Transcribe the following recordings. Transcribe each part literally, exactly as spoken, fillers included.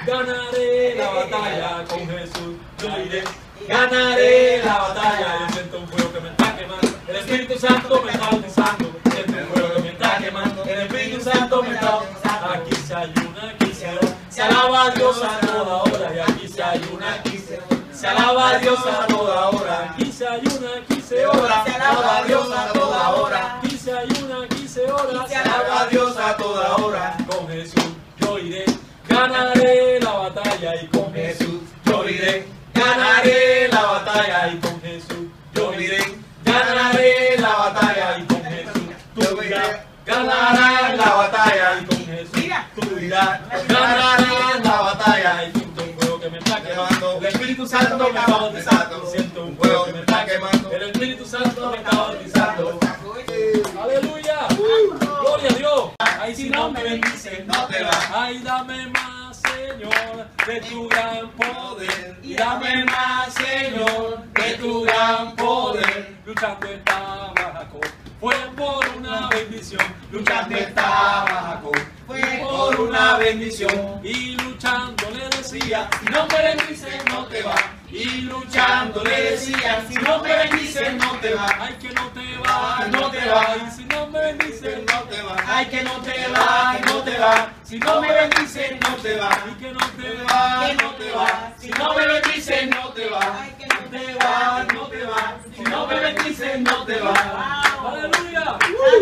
ganaré la batalla con Jesús, yo iré. Ganaré la batalla, yo siento un fuego que me está quemando, el Espíritu Santo me está bautizando, siento un fuego que me está quemando, el Espíritu Santo me está bautizando. Aquí se ayuna, aquí se ora, se alaba a Dios a toda hora, y aquí se ayuna, aquí se ora, se alaba a Dios a toda hora, aquí se ayuna, aquí se ora, se alaba a Dios a toda hora, aquí se ayuna, aquí se ora, se alaba a Dios a toda hora. Con Jesús yo iré, ganaré la batalla, y con Jesús yo iré. Ganaré la batalla, y con Jesús yo iré. Ganaré la batalla, y con Jesús tú irás. Ganarás la batalla, y con Jesús tú irás. Ganarás la batalla, y siento un fuego que me está quemando, el Espíritu Santo me está bautizando, siento un fuego que me está quemando, el Espíritu Santo me está bautizando. Aleluya, gloria a Dios. Ay, si no me bendices, no te vas. Ay, dame más, Señor, de tu gran poder. Y dame más, Señor, de tu gran poder. Luchando estaba Jacob, fue por una bendición. Luchando estaba Jacob, fue por una bendición. Y luchando le decía, si no me bendices, no te va. Y luchando le decía, si no me bendices, no te va. Ay, que no te va, no te va. Y si no me bendices, no te va. Ay, que no te va, no te va. Si no me bendices, no te va. Y que no te va, no te va. Si no me bendices, no te va. Ay, que no te va, no te va. Si no me bendices, no te va. Aleluya.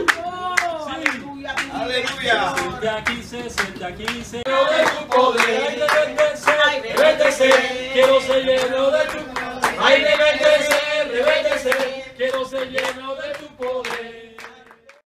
Aleluya. Siente aquí, se siente aquí, se lleno de tu poder. Ay, debes de ser, debes de ser. Quiero ser lleno de tu poder. Ay, debes de ser, debes de ser. Quiero ser lleno de tu poder.